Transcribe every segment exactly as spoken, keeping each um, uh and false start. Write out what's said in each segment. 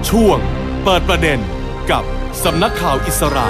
ช่วงเปิดประเด็นกับสำนักข่าวอิสรา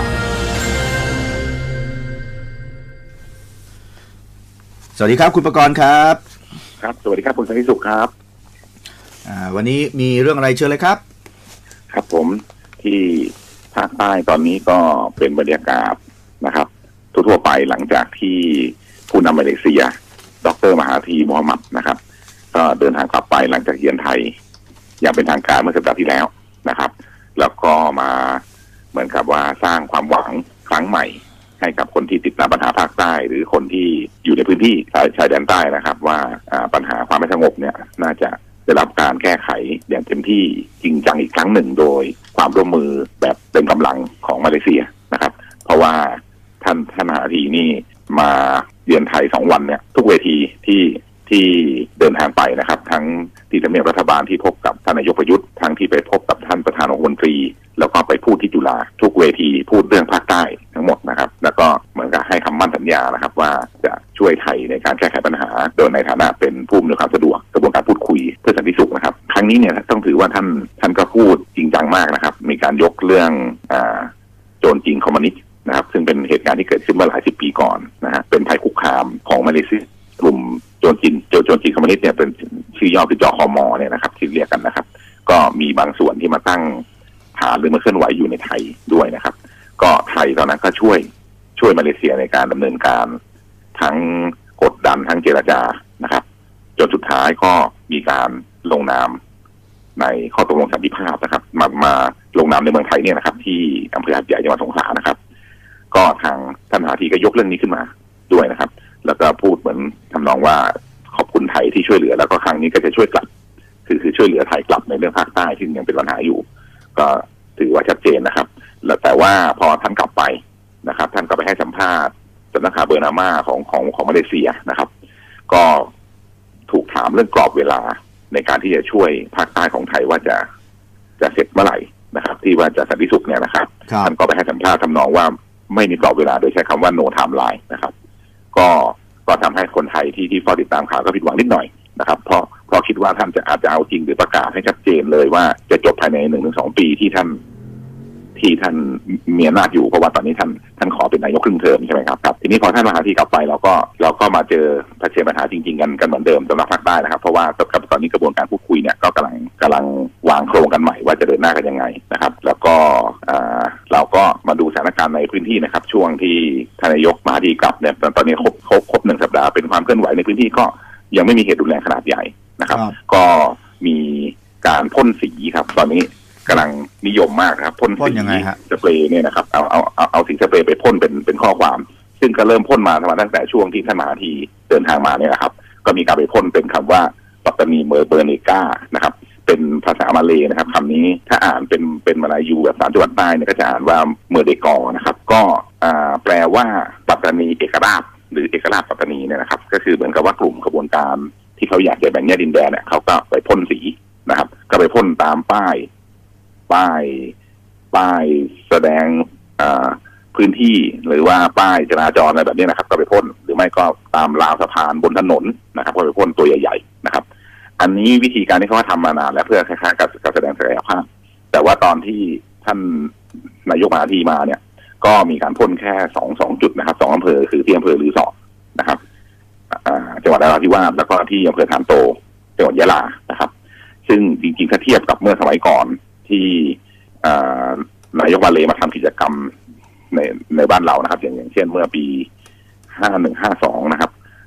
สวัสดีครับคุณประกรณ์ครับครับสวัสดีครับคุณสันติสุขครับอ่าวันนี้มีเรื่องอะไรเชิญเลยครับครับผมที่ภาคใต้ตอนนี้ก็เป็นบรรยากาศนะครับทั่วๆไปหลังจากที่ผู้นำมาเลเซียดร.มหาธีมูฮัมหมัดนะครับก็เดินทางกลับไปหลังจากเยือนไทยอย่างเป็นทางการเมื่อสัปดาห์ที่แล้วนะครับแล้วก็มาเหมือนกับว่าสร้างความหวังครั้งใหม่ให้กับคนที่ติดตามปัญหาภาคใต้หรือคนที่อยู่ในพื้นที่ชายแดนใต้นะครับว่าปัญหาความไม่สงบเนี่ยน่าจะได้รับการแก้ไขอย่างเต็มที่จริงจังอีกครั้งหนึ่งโดยความร่วมมือแบบเต็มกำลังของมาเลเซียนะครับเพราะว่าท่านท่านมหาธีนี่มาเยือนไทยสองวันเนี่ยทุกเวทีที่ที่เดินทางไปนะครับทั้งที่ทำเนียบรัฐบาลที่พบกับท่านนายกประยุทธ์ทั้งที่ไปพบกับท่านประธานองคมนตรีแล้วก็ไปพูดที่จุฬาทุกเวทีพูดเรื่องภาคใต้ทั้งหมดนะครับแล้วก็เหมือนกับให้คำมั่นสัญญานะครับว่าจะช่วยไทยในการแก้ไขปัญหาโดยในฐานะเป็นผู้อำนวยความสะดวกกระบวนการพูดคุยเพื่อสันติสุขนะครับครั้งนี้เนี่ยต้องถือว่าท่านท่านก็พูดจริงจังมากนะครับมีการยกเรื่องอ่าโจรจีนคอมมิวนิสต์นะครับซึ่งเป็นเหตุการณ์ที่เกิดขึ้นเมื่อหลายสิบปีก่อนนะฮะเป็นภัยคุกคามของมาเลเซียกลุ่มโจรจีนโจรจีนคอมมิวนิสต์เนี่ยเป็นชื่อย่อคือจคมเนี่ยนะครับที่เรียกกันนะครับก็มีบางส่วนที่มาตั้งฐานหรือมาเคลื่อนไหวอยู่ในไทยด้วยนะครับก็ไทยตอนนั้นก็ช่วยช่วยมาเลเซียในการดำเนินการทั้งกดดันทั้งเจรจานะครับจนสุดท้ายก็มีการลงนามในข้อตกลงสันติภาพนะครับมามาลงนามในเมืองไทยเนี่ยนะครับที่อำเภอหาดใหญ่จังหวัดสงขลานะครับก็ทางท่านมหาธีก็ยกเรื่องนี้ขึ้นมาด้วยนะครับแล้วก็พูดเหมือนทำนองว่าขอบคุณไทยที่ช่วยเหลือแล้วก็ครั้งนี้ก็จะช่วยกลับคือคือช่วยเหลือไทยกลับในเรื่องภาคใต้ที่ยังเป็นปัญหาอยู่ก็ถือว่าชัดเจนนะครับแล้วแต่ว่าพอท่านกลับไปนะครับท่านก็ไปให้สัมภาษณ์สำนักข่าวเบอร์นาม่าของของของมาเลเซียนะครับก็ถูกถามเรื่องกรอบเวลาในการที่จะช่วยภาคใต้ของไทยว่าจะจะเสร็จเมื่อไหร่นะครับที่ว่าจะสันติสุขเนี่ยนะครับท่านก็ไปให้สัมภาษณ์ทำนองว่าไม่มีกรอบเวลาโดยใช้คำว่า no timeline นะครับก็ก็ทำให้คนไทยที่ที่เฝ้าติดตามข่าวก็ผิดหวังนิดหน่อยนะครับเพราะเพราะคิดว่าท่านจะอาจจะเอาจริงหรือประกาศให้ชัดเจนเลยว่าจะจบภายในหนึ่งถึงสองปีที่ท่านที่ท่านมีอำนาจอยู่เพราะว่าตอนนี้ท่านท่านขอเป็นนายกครึ่งเทอมใช่ไหมครับครับทีนี้พอท่านมหาธีกลับไปเราก็เราก็มาเจอเผชิญปัญหาจริงๆกันกันเหมือนเดิมสำหรับภาคใต้นะครับเพราะว่าตอนนี้กระบวนการพูดคุยเนี่ยก็กำลังกำลังวางโครงกันใหม่ว่าจะเดินหน้ากันยังไงนะครับแล้วก็เราก็มาดูสถานการณ์ในพื้นที่นะครับช่วงที่ท่านนายกมหาธีกลับเนี่ยตอนนี้ครบครบครบหนึ่งสัปดาห์เป็นความเคลื่อนไหวในพื้นที่ก็ยังไม่มีเหตุรุนแรงขนาดใหญ่นะครับก็มีการพ่นสีครับตอนนี้กำลังนิยมมากนะครับพ่นสีสเปรย์เนี่ยนะครับเอาเอาเอาเอาสีสเปรย์ไปพ่นเป็นเป็นข้อความซึ่งก็เริ่มพ่นมาตั้งแต่ช่วงที่ท่านมหาธีเดินทางมาเนี่ยนะครับก็มีการไปพ่นเป็นคำว่าปัตตานีเมอร์เบอร์เนกานะครับเป็นภาษามาเลย์นะครับคำนี้ถ้าอ่านเป็นเป็นมาลายูแบบสามจังหวัดใต้เนี่ยก็จะอ่านว่าเมอร์เดกอนะครับก็อ่าแปลว่าปัตตานีเอกราชหรือเอกราชปัตตานีเนี่ยนะครับก็คือเหมือนกับว่ากลุ่มขบวนการที่เขาอยากจะแบ่งแยกดินแดนเนี่ยเขาก็ไปพ่นสีนะครับก็ไปพ่นตามป้ายป้ายป้ายแสดงพื้นที่หรือว่าป้ายจราจรอะไรแบบนี้นะครับก็ไปพ่นหรือไม่ก็ตามราวสะพานบนถนนนะครับก็ไปพ่นตัวใหญ่ๆนะครับอันนี้วิธีการที่เขาทำมานานแล้วเพื่อคล้ายๆกับการแสดงศักยภาพแต่ว่าตอนที่ท่านนายกมหาธีมาเนี่ยก็มีการพ่นแค่สองสองจุดนะครับสองอำเภอคือที่อำเภอลือสอนะครับจังหวัดนราธิวาสแล้วก็ที่อำเภอฐานโตจังหวัดยะลานะครับซึ่งจริงๆถ้าเทียบกับเมื่อสมัยก่อนที่นายกมาเลมาทำกิจกรรมในในบ้านเรานะครับอย่างอย่างเช่นเมื่อปีห้าหนึ่งห้าสองนะครับ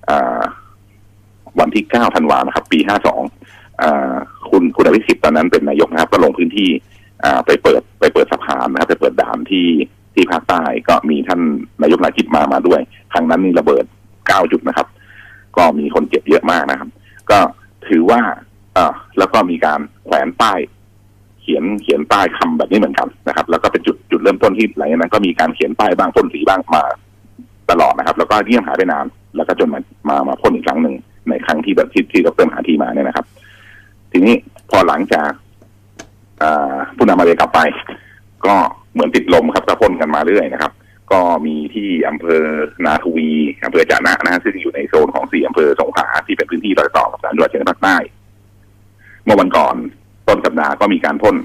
วันที่เก้าธันวานะครับปีห้าสองคุณคุณอภิสิทธิ์ตอนนั้นเป็นนายกนะครับก็ลงพื้นที่ไปเปิดไปเปิดสะพานนะครับไปเปิดด่านที่ที่ภาคใต้ก็มีท่านนายกนาจิบมามาด้วยครั้งนั้นนี่ระเบิดเก้าจุดนะครับก็มีคนเจ็บเยอะมากนะครับก็ถือว่าแล้วก็มีการแขวนป้ายเขียนเขียนป้ายคำแบบนี้เหมือนกันนะครับแล้วก็เป็นจุดจุดเริ่มต้นที่หลังจากนั้นก็มีการเขียนป้ายบ้างพ่นสีบ้างมาตลอดนะครับแล้วก็เงียบหายไปนานแล้วก็จนมามามาพ่นอีกครั้งหนึ่งในครั้งที่แบบที่ที่ดร.มหาธีมาเนี่ยนะครับทีนี้พอหลังจากผู้นำมาเลกลับไปก็เหมือนติดลมครับก็พ่นกันมาเรื่อยนะครับก็มีที่อำเภอนาทวีอำเภอจานะนะฮะซึ่งอยู่ในโซนของสี่อำเภอสงขลาที่เป็นพื้นที่รอยต่อกับสามจังหวัดชายแดนภาคใต้เมื่อวันก่อนต้นสัปดาห์ก็มีการพ่น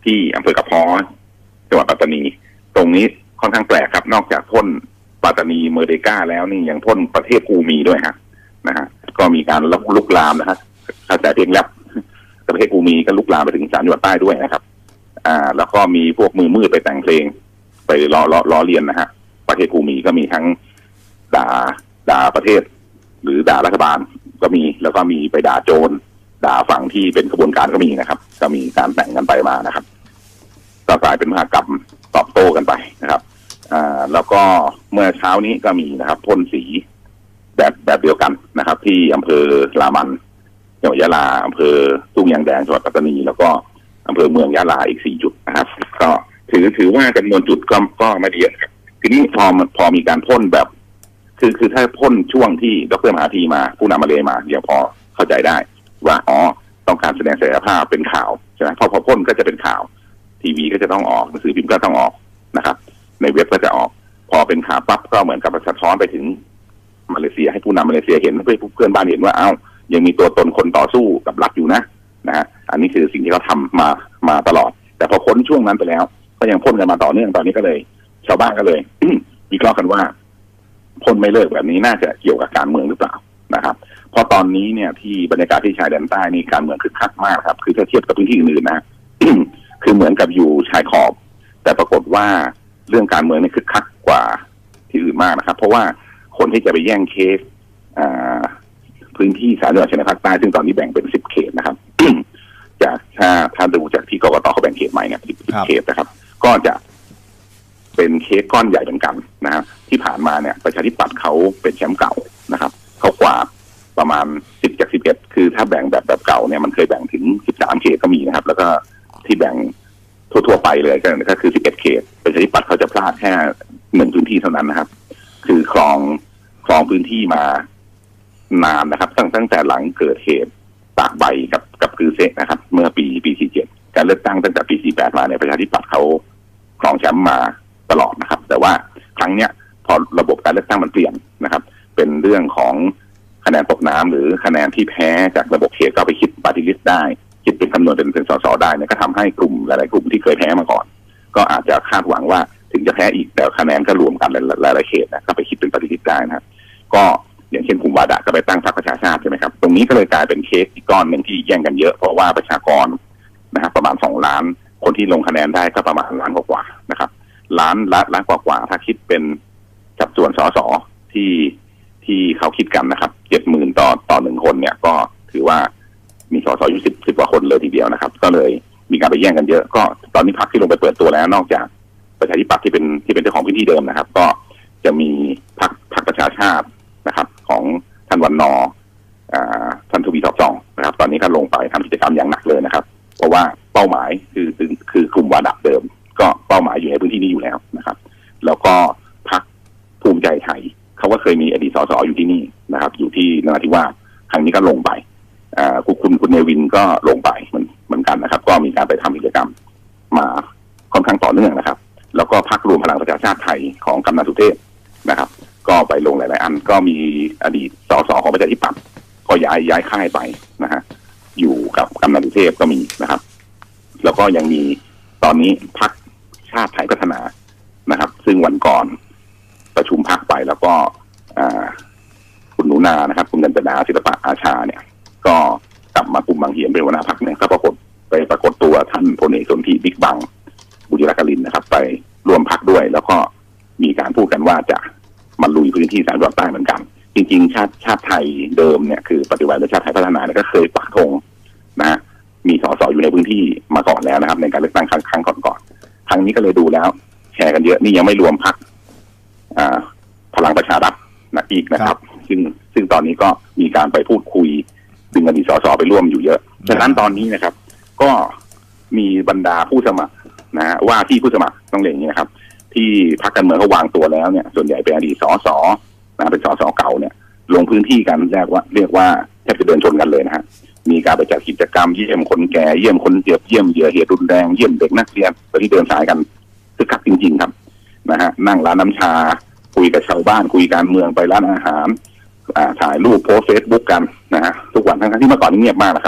ที่อำเภอกระเพาะจังหวัดปัตตานีตรงนี้ค่อนข้างแปลกครับนอกจากพ่นปัตตานีเมอร์เดกาแล้วนี่ยังพ่นประเทศกูมีด้วยฮะนะฮะก็มีการลุกลามนะฮะกระแสเพลงแรปประเทศกูมีก็ลุกลามไปถึงสามจังหวัดใต้ด้วยนะครับอ่าแล้วก็มีพวกมือมืดไปแต่งเพลงไปล้อล้อล้อเลียนนะฮะประเทศกูมีก็มีทั้งด่าด่าประเทศหรือด่ารัฐบาลก็มีแล้วก็มีไปด่าโจรด่าฝั่งที่เป็นกระบวนการก็มีนะครับก็มีการแต่งกันไปมานะครับก็กลายเป็นมหากรรมตอบโต้กันไปนะครับอ่าแล้วก็เมื่อเช้านี้ก็มีนะครับพ่นสีแบบแบบเดียวกันนะครับที่อำเภอลามันจังหวัดยะลาอำเภอทุ่งยางแดงจังหวัดปัตตานีแล้วก็อำเภอเมืองยะลาอีกสี่จุดนะครับก็ถือถือว่าจำนวนจุดก็ก็ไม่เยอะครับทีนี้พอพอมีการพ่นแบบคือคือถ้าพ่นช่วงที่ดร.มหาธีมาผู้นำมาเลยมาเดี๋ยวพอเข้าใจได้ว่าอ๋อต้องการแสดงศักยภาพเป็นข่าวใช่ไหมพอพอพ่นก็จะเป็นข่าวทีวีก็จะต้องออกหนังสือพิมพ์ก็ต้องออกนะครับในเว็บก็จะออกพอเป็นข่าวปั๊บก็เหมือนกับสะท้อนไปถึงมาเลเซียให้ผู้นำมาเลเซียเห็นเพื่อเพื่อนบ้านเห็นว่าอ้าวยังมีตัวตนคนต่อสู้กับรัฐอยู่นะนะฮะอันนี้คือสิ่งที่เขาทำมามาตลอดแต่พอพ้นช่วงนั้นไปแล้วก็ยังพ่นกันมาต่อเนื่องตอนนี้ก็เลยชาวบ้านก็เลย วิเคราะห์กันว่าพ่นไม่เลิกแบบนี้น่าจะเกี่ยวกับการเมืองหรือเปล่านะครับเพราะตอนนี้เนี่ยที่บรรยากาศที่ชายแดนใต้นี่การเมืองคึกคักมากครับคือถ้าเทียบกับพื้นที่อื่นๆนะ คือเหมือนกับอยู่ชายขอบแต่ปรากฏว่าเรื่องการเมืองนี่คึกคักกว่าที่อื่นมากนะครับเพราะว่าคนที่จะไปแย่งเคสพื้นที่สามจังหวัดชายแดนภาคใต้ซึ่งตอนนี้แบ่งเป็นสิบเขตนะครับ จากถ้าถ้าดูจากที่กกตเขาแบ่งเขตใหม่เนี่ยสิบเขตนะครับก็จะเป็นเคสก้อนใหญ่เหมือนกันนะฮะที่ผ่านมาเนี่ยประชาธิปัตย์เขาเป็นแชมป์เก่านะครับเขากวาดประมาณสิบจากสิบเอ็ดคือถ้าแบ่งแบบแบบเก่าเนี่ยมันเคยแบ่งถึงสิบสามเขตก็มีนะครับแล้วก็ที่แบ่งทั่วๆไปเลยก็คือสิบเอ็ดเขตประชาธิปัตย์เขาจะพลาดแค่หนึ่งพื้นที่เท่านั้นนะครับคือครองครองพื้นที่มานานนะครับตั้งตั้งแต่หลังเกิดเหตุตากใบกับกับคือเซนะครับเมื่อปีปีสี่เจ็ดการเลือกตั้งตั้งแต่ปีสี่แปดมาเนี่ยประชาธิปัตย์เขาครองแชมป์มาตลอดนะครับแต่ว่าครั้งเนี้ยพอระบบการเลือกตั้งมันเปลี่ยนนะครับเป็นเรื่องของคะแนนตกน้ำหรือคะแนนที่แพ้จากระบบเขตก็ไปคิดปฏิริษีได้คิดเป็นคำนวณเป็นเป็นสสได้เนี่ยก็ทำให้กลุ่มหลายๆกลุ่มที่เคยแพ้มาก่อนก็อาจจะคาดหวังว่าถึงจะแพ้อีกแต่คะแนนก็รวมกันหลายๆเขตนะก็ไปคิดเป็นปฏิริษีได้นะครับก็อย่างเช่นกลุ่มวาดะก็ไปตั้งพรรคประชาชาติใช่ไหมครับตรงนี้ก็เลยกลายเป็นเคสอีกก้อนหนึ่งที่แย่งกันเยอะเพราะว่าประชากรนะครับประมาณสองล้านคนที่ลงคะแนนได้ก็ประมาณล้านกว่าๆนะครับล้านล้านล้านกว่าๆถ้าคิดเป็นสัดส่วนสสที่ที่เขาคิดกันนะครับเจ็ดหมื่นต่อต่อหนึ่งคนเนี่ยก็ถือว่ามีสสอยู่สิบสิบกว่าคนเลยทีเดียวนะครับก็เลยมีการไปแย่งกันเยอะก็ตอนนี้พรรคที่ลงไปเปิดตัวแล้วนอกจากประชาธิปัตย์ที่เป็นที่เป็นเจ้าของพื้นที่เดิมนะครับก็จะมีพรรคพรรคประชาชาตินะครับของท่านวันนอท่านทวีทอบสองนะครับตอนนี้ก็ลงไปทำกิจกรรมอย่างหนักเลยนะครับเพราะว่าเป้าหมายคือคือคือกลุ่มวาดะเดิมก็เป้าหมายอยู่ในพื้นที่นี้อยู่แล้วนะครับแล้วก็พรรคภูมิใจไทยเขาก็เคยมีอดีตสสอยู่ที่นี่นะครับอยู่ที่นราธิวาสครั้งนี้ก็ลงไปคุณคุณคุณเนวินก็ลงไปเหมือนเหมือนกันนะครับก็มีการไปทำกิจกรรมมาค่อนข้างต่อเนื่องนะครับแล้วก็พรรครวมพลังประชาชาติไทยของกำนันสุเทพนะครับก็ไปลงหลายๆอันก็มีอดีตสสของประชาธิปัตย์ก็ย้ายย้ายค่ายไปนะฮะอยู่กับกำนันสุเทพก็มีนะครับแล้วก็ยังมีตอนนี้พรรคชาติไทยพัฒนานะครับซึ่งวันก่อนประชุมพรรคไปแล้วก็คุณหนูนานะครับคุณกัญจนาศิลปะอาชาเนี่ยก็กลับมากลุ่มบางเหียนเป็นหัวหน้าพรรคเนี่ยก็ปรากฏไปปรากฏตัวท่านพลเอกสนธิบิ๊กบังบุญรักลินนะครับไปร่วมพรรคด้วยแล้วก็มีการพูดกันว่าจะมาลุยพื้นที่สามจังหวัดใต้เหมือนกันจริงๆชาติชาติไทยเดิมเนี่ยคือปฏิวัติและชาติไทยพัฒนาเนี่ยก็เคยปักธงนะมีสสอยู่ในพื้นที่มาก่อนแล้วนะครับในการเลือกตั้งครั้งครั้งก่อนๆครั้งนี้ก็เลยดูแล้วแชร์กันเยอะนี่ยังไม่รวมพรรคพลังประชารัฐนะอีกนะครับซึ่งซึ่งตอนนี้ก็มีการไปพูดคุยดึงอดีตสสไปร่วมอยู่เยอะฉะนั้นตอนนี้นะครับก็มีบรรดาผู้สมัครนะว่าที่ผู้สมัครต้องเรียนอย่างนี้นะครับที่พรรคการเมืองเขาวางตัวแล้วเนี่ยส่วนใหญ่เป็นอดีตสสนะเป็นสสเก่าเนี่ยลงพื้นที่กันเรียกว่าเรียกว่าแทบจะเดินชนกันเลยนะฮะมีการไปจัดกิจกรรมเยี่ยมคนแก่เยี่ยมคนเจ็บเยี่ยมเหยื่อเหตุรุนแรงเยี่ยมเด็กนักเรียนตอนที่เดินสายกันคึกคักจริงๆครับนะฮะนั่งร้านน้ำชาคุยกับชาวบ้านคุยการเมืองไปร้านอาหารถ่ายรูปโพสเฟซบุ๊กกันนะฮะทุกวันทั้งที่เมื่อก่อนนี่เงียบมากนะครับ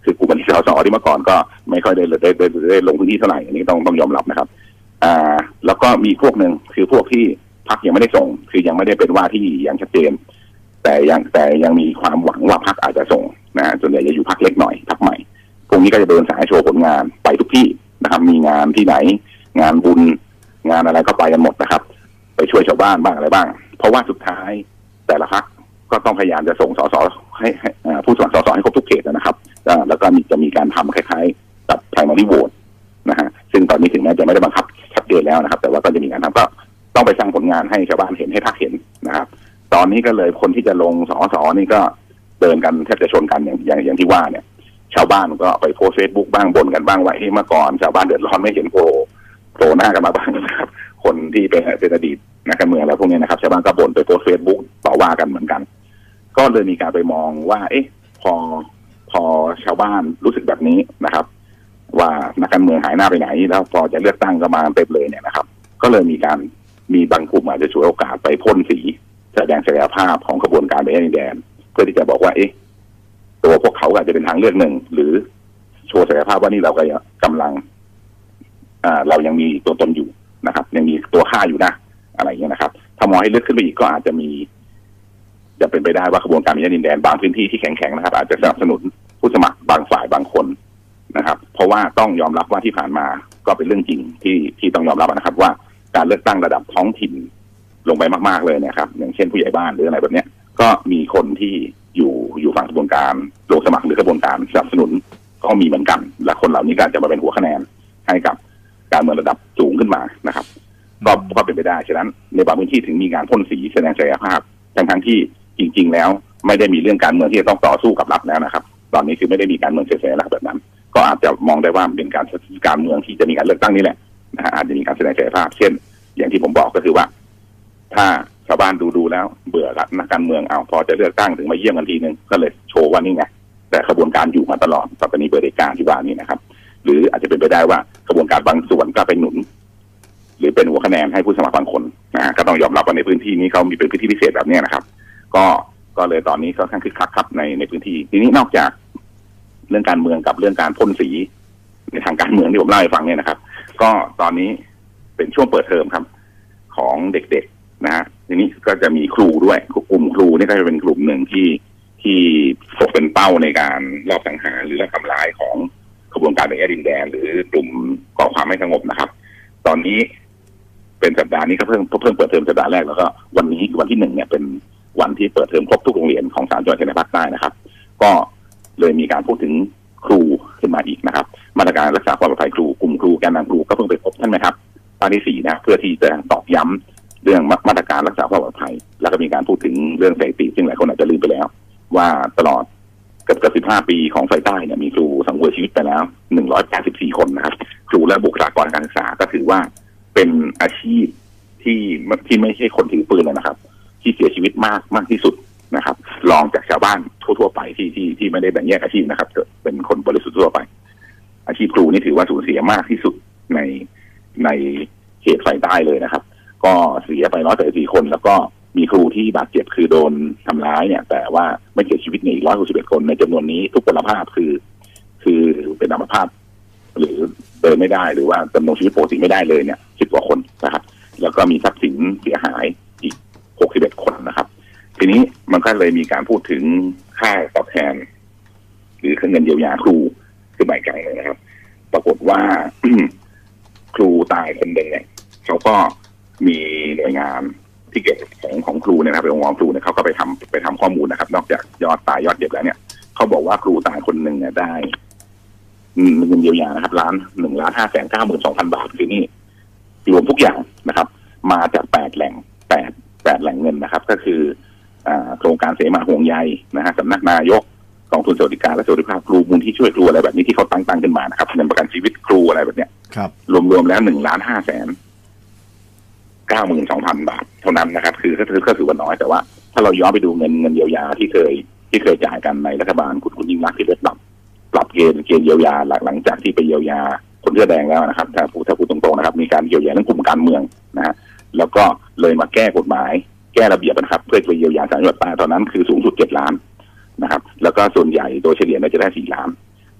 คือกลุ่มบัญชีสสที่เมื่อก่อนก็ไม่ค่อยได้ได้ได้ได้ลงพื้นที่เท่าไหร่อันนี้ต้องต้องยอมรับนะครับอ่าแล้วก็มีพวกหนึ่งคือพวกที่พรรคยังไม่ได้ส่งคือยังไม่ได้เป็นว่าที่อย่างชัดเจนแต่ยังแต่ยังมีความหวังว่าพรรคอาจจะส่งนะส่วนใหญ่จะอยู่พรรคเล็กหน่อยพรรคใหม่พวกนี้ก็จะเดินสายโชว์ผลงานไปทุกที่นะครับมีงานที่ไหนงานบุญงานอะไรก็ไปกันหมดนะครับไปช่วยชาวบ้านบ้างอะไรบ้างเพราะว่าสุดท้ายแต่ละพรรคก็ต้องพยายามจะส่งสสให้ผู้สมัครสสให้ครบทุกเขตนะครับแล้วก็จะมีการทำคล้ายๆกับ primary vote นะฮะซึ่งตอนนี้ถึงแม้จะไม่ได้บังคับชัดเจนแล้วนะครับแต่ว่าก็จะมีการทำก็ต้องไปสร้างผลงานให้ชาวบ้านเห็นให้พรรคเห็นนะครับตอนนี้ก็เลยคนที่จะลงสสนี่ก็เดินกันแทบจะชนกันอย่างอย่างอย่างที่ว่าเนี่ยชาวบ้านก็ไปโพสเฟซบุ๊กบ้างบ่นกันบ้างว่าที่เมื่อก่อนชาวบ้านเดือดร้อนไม่เห็นโผล่โผล่หน้ากันมาบ้างนะครับคนที่เป็นเป็นอดีตนักการเมืองแล้วพวกนี้นะครับชาวบ้านก็บ่นไปโพสเฟซบุ๊กต่อว่ากันเหมือนกันก็เลยมีการไปมองว่าเอ๊ะพอพอชาวบ้านรู้สึกแบบนี้นะครับว่านักการเมืองหายหน้าไปไหนแล้วพอจะเลือกตั้งก็มาเต็มเลยเนี่ยนะครับก็เลยมีการมีบางกลุ่มอาจจะฉวยโอกาสไปพ่นสีแสดงศักยภาพของกระบวนการไปยังแดนเพื่อที่จะบอกว่าเอ๊ะตัวพวกเขาอาจจะเป็นทางเลือกหนึ่งหรือโชว์ศักยภาพว่านี่เราก็กำลังอ่าเรายังมีตัวตนอยู่นะครับยังมีตัวค่าอยู่นะอะไรอย่างเงี้ยนะครับถ้ามองให้ลึกขึ้นไปอีกก็อาจจะมีจะเป็นไปได้ว่ากระบวนการไปยังดินแดนบางพื้นที่ที่แข็งๆนะครับอาจจะสนับสนุนผู้สมัครบางฝ่ายบางคนนะครับเพราะว่าต้องยอมรับว่าที่ผ่านมาก็เป็นเรื่องจริงที่ที่ต้องยอมรับนะครับว่าการเลือกตั้งระดับท้องถิ่นลงไปมากๆเลยนะครับอย่างเช่นผู้ใหญ่บ้านหรืออะไรแบบนี้ก็มีคนที่อยู่อยู่ฝั่งกระบวนการลงสมัครหรือกระบวนการสนับสนุนก็มีเหมือนกันและคนเหล่านี้ก็จะมาเป็นหัวคะแนนให้กับการเมืองระดับสูงขึ้นมานะครับก็ก็เป็นไปได้ฉะนั้นในบางพื้นที่ถึงมีการพ่นสีแสดงศักยภาพทั้งทั้งที่จริงๆแล้วไม่ได้มีเรื่องการเมืองที่จะต้องต่อสู้กับรัฐแล้วนะครับตอนนี้คือไม่ได้มีการเมืองเสียๆแบบนั้นก็อาจจะมองได้ว่าเป็นการการเมืองที่จะมีการเลือกตั้งนี่แหละนะฮะอาจจะมีการแสดงศักยภาพเช่นอย่างที่ผมบอกก็คือว่าถ้าชาวบ้านดูดูแล้วเบื่อละนักการเมืองเอาพอจะเลือกตั้งถึงมาเยี่ยมกันทีนึงก็เลยโชว์ว่านี่ไงแต่กระบวนการอยู่มาตลอดตอนนี้เบอร์เดการที่ว่านี่นะครับหรืออาจจะเป็นไปได้ว่ากระบวนการบางส่วนก็ไปหนุนหรือเป็นหัวคะแนนให้ผู้สมัครบางคนนะฮะก็ต้องยอมรับว่าในพื้นที่นี้เขามีเป็นพื้นที่พิเศษแบบนี้นะครับก็ก็เลยตอนนี้ก็ค่อนข้างคึกคักครับในในพื้นที่ทีนี้นอกจากเรื่องการเมืองกับเรื่องการพ่นสีในทางการเมืองที่ผมเล่าให้ฟังเนี่ยนะครับก็ตอนนี้เป็นช่วงเปิดเทอมครับของเด็กๆนะฮะทีนี้ก็จะมีครูด้วยกลุ่มครูนี่ก็จะเป็นกลุ่มหนึ่งที่ที่ตกเป็นเป้าในการลอบสังหารหรือทำลายของกระบวนการในแอดินแดนหรือกลุ่มก่อความไม่สงบนะครับตอนนี้เป็นสัปดาห์นี้ก็เพิ่งเพิ่งเปิดเทอมสัปดาห์แรกแล้วก็วันนี้วันที่หนึ่งเนี่ยเป็นวันที่เปิดเทอมครบทุกโรงเรียนของสามจังหวัดชายแดนภาคใต้นะครับก็เลยมีการพูดถึงครูขึ้นมาอีกนะครับมาตรการรักษาความปลอดภัยครูกลุ่มครูแกนนำครูก็เพิ่งไปพบท่านไหมครับตอนที่สี่นะเพื่อที่จะตอกย้ำเรื่องมาตรการรักษาความปลอดภัยแล้วก็มีการพูดถึงเรื่องสถิติซึ่งหลายคนอาจจะลืมไปแล้วว่าตลอดเกือบสิบห้าปีของไฟใต้เนี่ยมีครูสังเวยชีวิตไปแล้วหนึ่งร้อยแปดสิบสี่คนนะครับครูและบุคลากรการศึกษาก็ถือว่าเป็นอาชีพที่ที่ไม่ใช่คนถือปืนเลยนะครับที่เสียชีวิตมากมากที่สุดนะครับรองจากชาวบ้านทั่วๆไปที่ที่ที่ไม่ได้แบ่งแยกอาชีพนะครับเป็นคนบริสุทธิ์ทั่วไปอาชีพครูนี่ถือว่าสูญเสียมากที่สุดในในเขตไฟใต้เลยนะครับก็เสียไปร้อยแปดสิบสี่คนแล้วก็มีครูที่บาดเจ็บคือโดนทำร้ายเนี่ยแต่ว่าไม่เสียชีวิตในอีกร้อยหกสิบเอ็ดคนในจำนวนนี้ทุกพลภาพคือคือเป็นอัมพาตหรือเดินไม่ได้หรือว่าดำรงชีวิตปกติไม่ได้เลยเนี่ยสิบกว่าคนนะครับแล้วก็มีทรัพย์สินเสียหายอีกหกสิบเอ็ดคนนะครับทีนี้มันก็เลยมีการพูดถึงค่าตอบแทนหรือเงินเยียวยาครูคือหมายกันเลยนะครับปรากฏว่า ครูตายคนหนึ่งเนี่ยเขาก็มีหน่วยงานที่เกี่ยวกับของของครูเนี่ยนะครับเป็นองค์กรครูเนี่ยเขาก็ไปทำไปทำข้อมูลนะครับนอกจากยอดตายยอดเจ็บแล้วเนี่ยเขาบอกว่าครูตายคนหนึ่งเนี่ยได้เงินเยียวยานะครับล้านหนึ่งล้านห้าแสนเก้าหมื่นสองพันบาทคือนี่รวมทุกอย่างนะครับมาจากแปดแหล่งแปดแปดแหล่งเงินนะครับก็คือโครงการเสมาห่วงใยนะฮะสำนักนายกกองทุนสวัสดิการและสวัสดิภาพครูมูลที่ช่วยครูอะไรแบบนี้ที่เขาตั้งตั้งขึ้นมานะครับเงินประกันชีวิตครูอะไรแบบเนี้ยรวมๆแล้วหนึ่งล้านห้าแสนเก้าหมื่นสองพันบาทเท่านั้นนะครับคือก็ถือก็ถือว่าน้อยแต่ว่าถ้าเราย้อนไปดูเงินเงินเยียวยาที่เคยที่เคยจ่ายกันในรัฐบาลคุณคุณยิ่งรักที่ได้ปรับปรับเกณฑ์เกณฑ์เยียวยาหลังจากที่ไปเยียวยาคนเสื้อแดงแล้วนะครับถ้าพูดถ้าพูดตรงๆนะครับมีการเยียวยาเรื่องกลุ่มการเมืองนะฮะแล้วก็เลยมาแก้กฎหมายแก้ระเบียบนะครับเพื่อไปเยียวยาสามจังหวัดใต้ตอนนั้นคือสูงสุดเจ็ดล้านนะครับแล้วก็ส่วนใหญ่โดยเฉลี่ยจะได้สี่ล้าน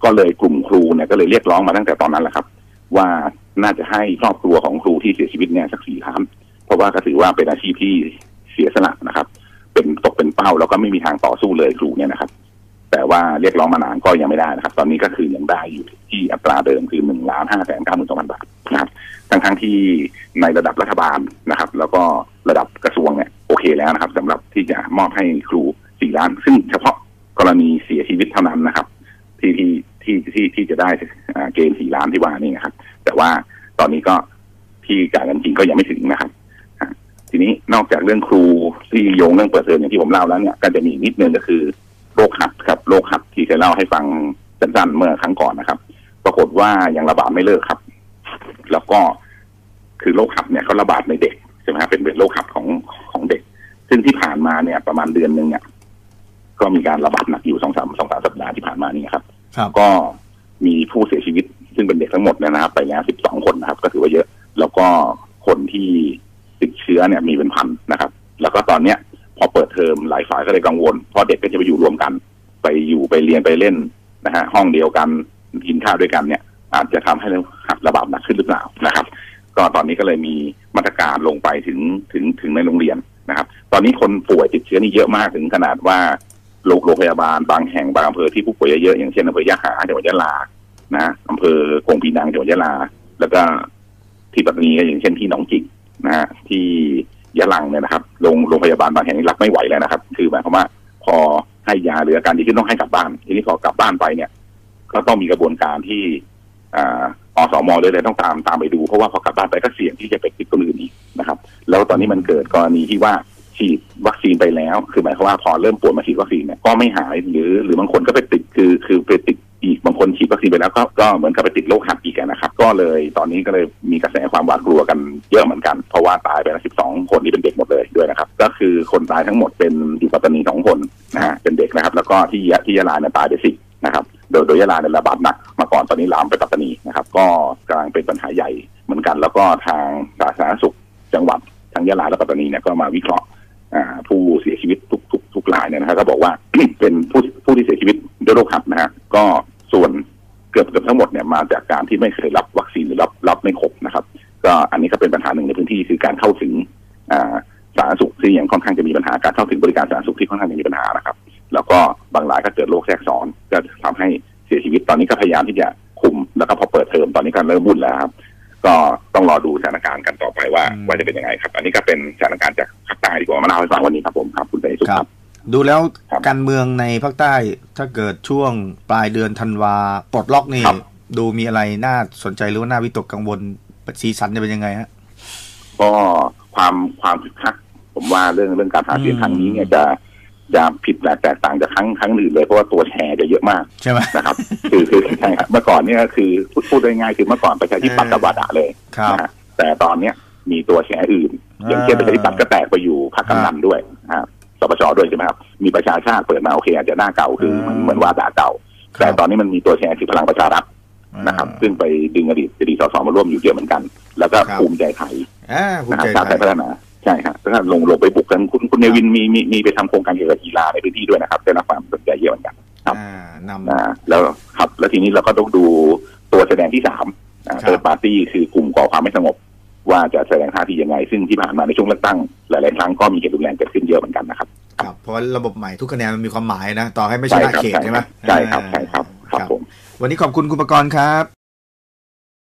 ก็เลยกลุ่มครูเนี่ยก็เลยเรียกร้องมาตั้งแต่ตอนนั้นแหละครับว่าน่าจะให้ครอบครัวของครูที่เสียชีวิตเนี่ยสักสี่ล้านเพราะว่าก็ถือว่าเป็นอาชีพที่เสียสละนะครับเป็นตกเป็นเป้าแล้วก็ไม่มีทางต่อสู้เลยครูเนี่ยนะครับแต่ว่าเรียกร้องมานานก็ยังไม่ได้นะครับตอนนี้ก็คือยังได้อยู่ที่อัตราเดิมคือหนึ่งล้านห้าแสนเก้าหมื่นสองพันบาทนะครับทั้งทั้งที่ในระดับรัฐบาลนะครับแล้วก็ระดับกระทรวงเนี่ยโอเคแล้วนะครับสำหรับที่จะมอบให้ครูสี่ล้านซึ่งเฉพาะกรณีเสียชีวิตเท่านั้นนะครับที่ที่ที่ที่ที่จะได้เกณฑ์สี่ล้านที่ว่านี่นะครับแต่ว่าตอนนี้ก็ที่จ่ายกันจริงก็ยังไม่ถึงนะครับทีนี้นอกจากเรื่องครูที่โยงเรื่องเปิดเทอมอย่างที่ผมเล่าแล้วเนี่ยก็จะมีนิดนึงก็คือโรคหัดครับโรคหัดที่เคยเล่าให้ฟังสั้นๆเมื่อครั้งก่อนนะครับปรากฏว่ายังระบาดไม่เลิกครับแล้วก็คือโรคหัดเนี่ยเขาระบาดในเด็กใช่ไหมครับเป็นเป็นโรคหัดของของเด็กซึ่งที่ผ่านมาเนี่ยประมาณเดือนหนึ่งเนี่ยก็มีการระบาดหนักอยู่สองสามสองสามสัปดาห์ที่ผ่านมานี่ครับก็มีผู้เสียชีวิตซึ่งเป็นเด็กทั้งหมดนะครับไปแล้วสิบสองคนนะครับก็ถือว่าเยอะแล้วก็คนที่ติดเชื้อเนี่ยมีเป็นพันนะครับแล้วก็ตอนเนี้ยพอเปิดเทอมหลายฝ่ายก็เลยกังวลเพราะเด็กก็จะไปอยู่รวมกันไปอยู่ไปเรียนไปเล่นนะฮะห้องเดียวกันกินข้าวด้วยกันเนี่ยอาจจะทำให้ระบาดหนักขึ้นหรือเปล่านะครับก็ตอนนี้ก็เลยมีมาตรการลงไปถึงถึงถึงในโรงเรียนนะครับตอนนี้คนป่วยติดเชื้อนี่เยอะมากถึงขนาดว่าโรงพยาบาลบางแห่งบางอำเภอที่ผู้ป่วยเยอะๆอย่างเช่นอำเภอยะหาจังหวัดยะลานะอำเภอกงปีนังจังหวัดยะลาแล้วก็ที่ปัตตานีก็อย่างเช่นที่หนองจิกนะฮะที่ยะลังเนี่ยนะครับโรงโรงพยาบาลบางแห่งนี้รับไม่ไหวแล้วนะครับคือหมายความว่าพอให้ยาหรืออาการดีขึ้นต้องให้กลับบ้านทีนี้พอกลับบ้านไปเนี่ยก็ต้องมีกระบวนการที่อ่าอสมเลยเลยต้องตามตามไปดูเพราะว่าพอกลับบ้านไปก็เสี่ยงที่จะไปติดคนอื่นอีกนะครับแล้วตอนนี้มันเกิดกรณีที่ว่าฉีดวัคซีนไปแล้วคือหมายความว่าพอเริ่มป่วยมาฉีดวัคซีนเนี่ยก็ไม่หายหรือหรือบางคนก็ไปติดคือคือไปติดอีกบางคนฉีดวัคซีนไปแล้วก็ก็เหมือนกับไปติดโรคหัดอีกนะครับก็เลยตอนนี้ก็เลยมีกระแสความหวาดกลัวกันเยอะเหมือนกันเพราะว่าตายไปแล้วสิบสองคนที่เป็นเด็กหมดเลยด้วยนะครับก็คือคนตายทั้งหมดเป็นอยู่ปัตตานีสองคนนะฮะเป็นเด็กนะครับแล้วก็ที่ที่ยะลาเนี่ยตายไปสิบนะครับโดยโดยยะลาเนี่ยระบาดหนักมาก่อนตอนนี้ลามไปปัตตานีนะครับก็กำลังเป็นปัญหาใหญ่เหมือนกันแล้วก็ทางสาธารณสุขจังหวัดทั้งยะลาและปัตตานีเนี่ยก็มาวิเคราะห์ผู้เสียชีวิตทุกทุกทุกรายเนี่ยนะครับก็บอกว่า เป็นผู้ผู้ที่เสียชีวิตด้วยโรคหัดนะฮะก็ส่วนเกือบเกือบทั้งหมดเนี่ยมาจากการที่ไม่เคยรับวัคซีนหรือรับรับไม่ครบนะครับก็อันนี้ก็เป็นปัญหาหนึ่งในพื้นที่คือการเข้าถึงสาธารณสุขที่ยังค่อนข้างจะมีปัญหาการเข้าถึงบริการสาธารณสุขที่ค่อนข้างจะมีปัญหานะครับแล้วก็บางรายก็เกิดโรคแทรกซ้อนก็ทำให้เสียชีวิตตอนนี้ก็พยายามที่จะคุมแล้วก็พอเปิดเทอมตอนนี้ก็เริ่มวุ่นแล้วครับก็ต้องรอดูสถานการณ์กันต่อไปว่าว่าจะเป็นยังไงครับอันนี้ก็เป็นสถานการณ์จากภาคใต้ดีกว่ามาเล่าให้ฟังวันนี้ครับผมครับคุณเตยสุขครับดูแล้วการเมืองในภาคใต้ถ้าเกิดช่วงปลายเดือนธันวาปลดล็อกนี่ดูมีอะไรน่าสนใจหรือว่าน่าวิตกกังวลสีสันจะเป็นยังไงฮะก็ความความคึกคักผมว่าเรื่องเรื่องการหาเสียงครั้งนี้เนี่ยจะจะผิดแปลกต่างจากครั้งครั้งอื่นเลยเพราะว่าตัวแชร์จะเยอะมากใช่ไหมนะครับคือคือใช่ครับเมื่อก่อนเนี่ยคือพูดได้ง่ายคือเมื่อก่อนประชาธิปัตย์กับวาดาเลยนะฮะแต่ตอนเนี้ยมีตัวแชร์อื่นอย่างเช่นประชาธิปัตย์ก็แตกไปอยู่พรรคกำนันด้วยนะครับสปชด้วยใช่ไหมครับมีประชาชาติเปิดมาโอเคอาจจะหน้าเก่าคือเหมือนเหมือนวาดาเก่าแต่ตอนนี้มันมีตัวแชร์คือพลังประชารัฐนะครับซึ่งไปดึงอดีตอดีตสสมาร่วมอยู่เยอะเหมือนกันแล้วก็ภูมิใจไทยนะครับชาติไทยพัฒนาใช่ครับแล้วก็ลงลงไปบุกกันคุณคุณเนวินมีมีมีไปทำโครงการเกี่ยวกับกีฬาในพื้นที่ด้วยนะครับได้รับความสนใจเยอะเหมือนกันครับนะแล้วครับแล้วทีนี้เราก็ต้องดูตัวแสดงที่สามเติร์ดปาร์ตี้คือกลุ่มก่อความไม่สงบว่าจะแสดงท่าทียังไงซึ่งที่ผ่านมาในช่วงเลือกตั้งหลายๆครั้งก็มีเหตุรุนแรงเกิดขึ้นเยอะเหมือนกันนะครับครับเพราะระบบใหม่ทุกคะแนนมันมีความหมายนะต่อให้ไม่ชนะเขตใช่ไหมใช่ครับใช่ครับครับผมวันนี้ขอบคุณคุณประกรณ์ครับ